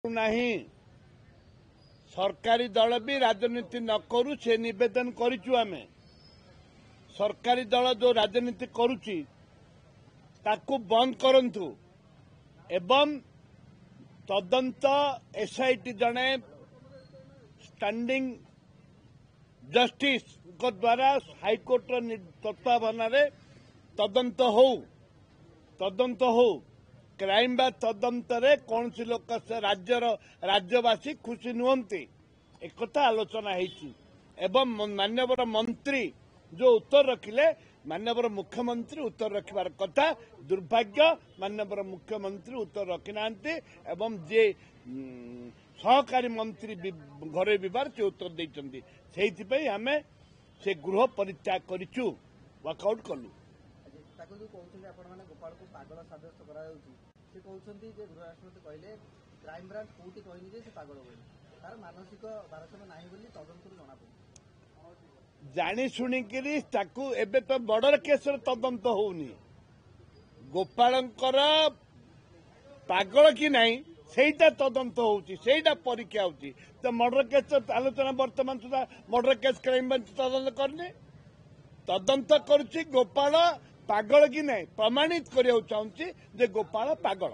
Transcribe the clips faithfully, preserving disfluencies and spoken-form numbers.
नहीं सरकारी दल भी राजनीति न करू से निवेदन करिचु आमे। सरकारी दल जो राजनीति करुची ताकू बंद करंतु एवं तदंत एसआईटी जड़े स्टैंडिंग जस्टिस को द्वारा हाईकोर्ट तत्वावधान तदंत हो तदंत हो क्राइम बा तदंत कौन सी लोक राज्यर राज्यवासी खुशी नुहति एक आलोचना एवं माननीय मंत्री जो उत्तर रखिले माननीय मुख्यमंत्री उत्तर रखिबार कथा दुर्भाग्य माननीय मुख्यमंत्री उत्तर रखी ना एवं जे सहकारी मंत्री घरे बिबार से उत्तर देइचंदी सेहिथिपई आमे से गृह परित्याग करिचु वर्कआउट कलु। ताको जो कहउछले आपण माने गोपाल को पागल साब्यस्त करा जाउची से कहउछंती जे गृह राष्ट्रपति कहले क्राइम ब्रांच कोठी कहनी जे से पागल होई तार मानसिक भारसाम्य नाही बोली तदंतरु जणा पड़े जानी शुणी किरी ताकू एबे तो बॉर्डर केस तदंत होउनी गोपालंकर पागल कि नहीं सेटा तदंत होउची सेटा परीक्षा होउची तो मर्डर केस आलोचना वर्तमान Sudha murder case crime branch तदंत करने तदंत करुची गोपाल पागल कि नहीं प्रमाणित करिया चाहूची जे गोपाल पागल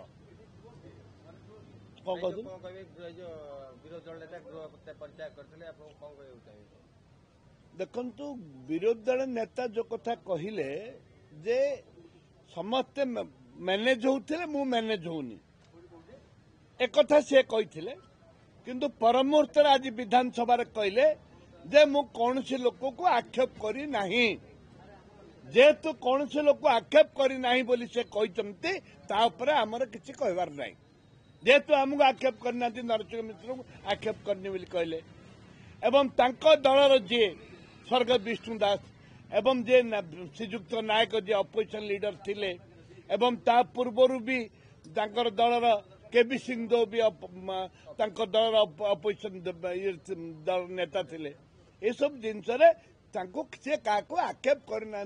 देखंतु विरोधी दल नेता जो कथा कहिले जे समस्ते मैनेज होउथिले मु मैनेज होउनी एक कथा से कहिथिले किंतु परमुहूर्त आज विधानसभा कहले जे मु कौन से लोक को आक्षेप करी नहीं जेहेतु कौन से लोक आक्षेप करी नहीं बोली से कहते तापर आमर किसी कहबार नहीं जेहेतु आमको आक्षेप करना नरसिंह मिश्र को आक्षेप करनी बोली कहले एवं तांको दलर जे स्वर्ग विष्णु दास एवं जे श्रीजुक्त नायक जे अपोजिशन लीडर थिले एवं ता पूर्वर भी तांकर दलर केबी सिंह दो भी दलर अपोजिशन दल नेता थिले ये सब जिनस सी क्या आक्षेप करना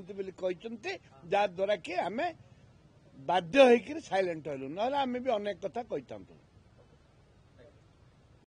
जहाद्वारा कि आम बाध्य होकर साइलेंट हलु ना आम भी अनेक कथा कही था।